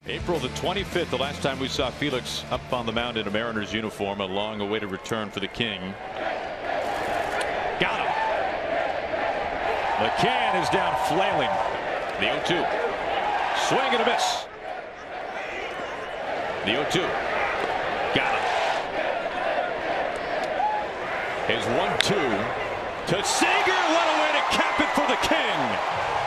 April the 25th, the last time we saw Felix up on the mound in a Mariners uniform. A long-awaited return for the King. Got him. McCann is down flailing. The 0-2. Swing and a miss. The 0-2. Got him. His 1-2 to Seager. What a way to cap it for the King.